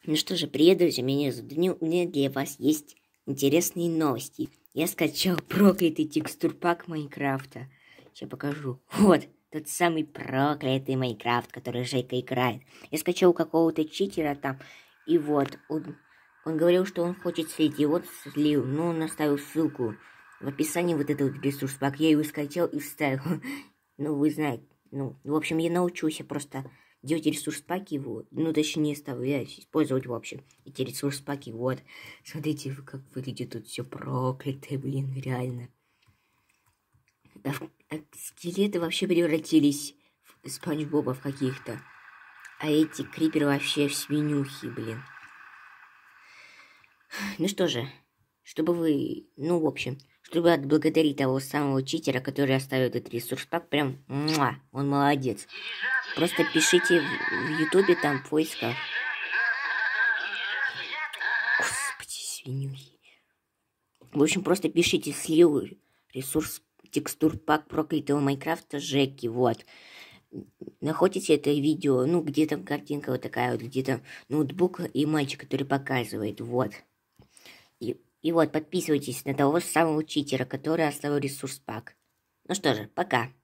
Ну что же, привет, друзья, меня зовут Данил, у меня для вас есть интересные новости. Я скачал проклятый текстурпак Майнкрафта. Сейчас покажу. Вот, тот самый проклятый Майнкрафт, который Жека играет. Я скачал у какого-то читера там, и вот, он говорил, что он хочет слить, и вот слил, но он оставил ссылку в описании вот этот вот ресурс-пак. Я его скачал и вставил. Ну, вы знаете, ну, в общем, я научусь, я просто... делать ресурс-паки, вот. Ну, точнее, оставлять, использовать, в общем, эти ресурс-паки, вот. Смотрите, как выглядит тут все проклятое, блин, реально. Скелеты вообще превратились в Спанч Боба в каких-то. А эти криперы вообще в свинюхи, блин. Ну что же, чтобы вы, ну, в общем, чтобы отблагодарить того самого читера, который оставил этот ресурс-пак, прям, он молодец. Просто пишите в ютубе, там, в поисках. Господи, свинюхи. В общем, просто пишите слил ресурс текстур пак проклятого Майнкрафта Жеки, вот. Находите это видео, ну, где там картинка вот такая вот, где там ноутбук и мальчик, который показывает, вот. И вот, подписывайтесь на того самого читера, который оставил ресурс пак. Ну что же, пока.